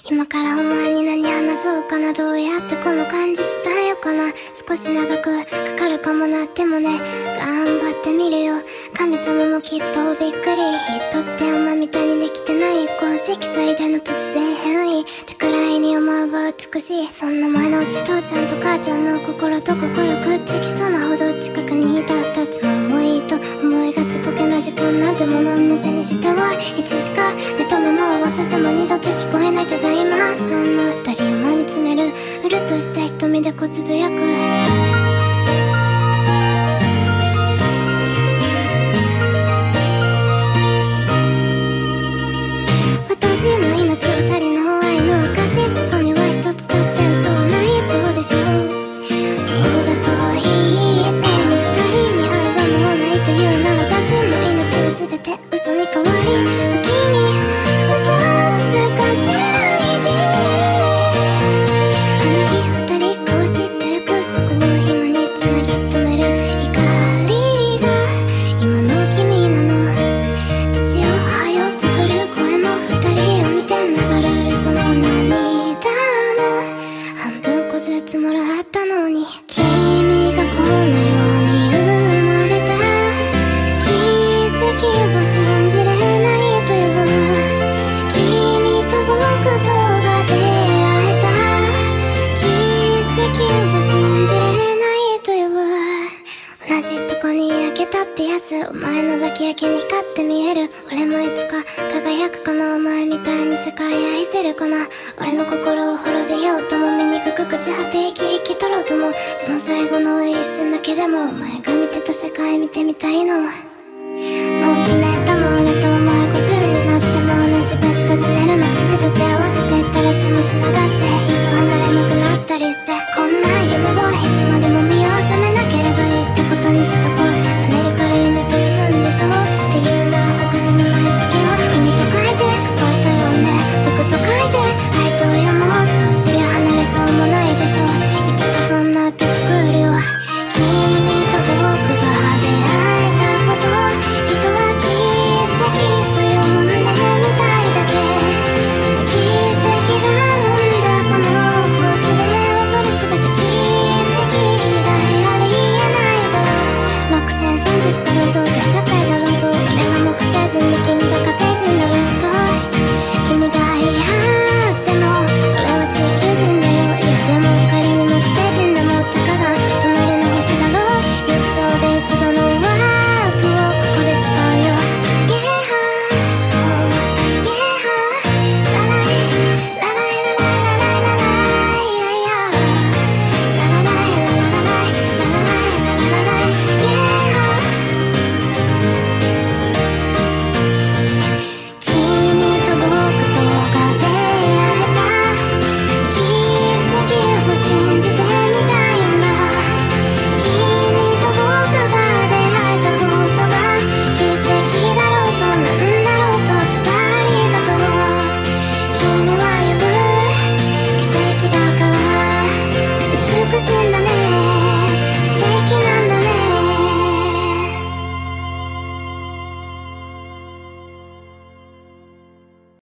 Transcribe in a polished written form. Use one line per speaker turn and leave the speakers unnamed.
今からお前に何話そうかな、どうやってこの感じ伝えようかな。少し長くかかるかもなってもね、頑張ってみるよ。神様もきっとびっくり。人ってお前みたいにできてない。痕跡最大の突然変異ってくらいにお前は美しい。そんな前の父ちゃんと母ちゃんの心と心くっつきそうなほど近くにいた二つの思いと思いがちぼけな時間なんてもののせにしてはいつしか目と目も合わせずも二度と聞こえないただいま。そんな二人を前見つめるうるっとした瞳でこつぶやく。私の命二人の愛の証、そこには一つだって嘘はないそうでしょう。そうだと言ってお二人に愛はもうないというなら私の命は全て嘘に変わり、時に嘘をつかせないで。あの日二人こうして約束を暇につなぎ止める光が今の君なの。父よ母よって振る声も二人を見て流れるその涙も半分こずつもらったのに、君がこの世に生まれた奇跡を信じれないという君と僕とが出会えた奇跡を信じれないという同じとこに開けたピアス、お前の抱き焼けに光って見える。俺もいつか輝くかな、お前みたいに世界愛せるかな。俺の心を滅びようとも醜く朽ち果て息引き取ろうとも、その最後の一瞬だけでもお前が見てた世界見てみたいの。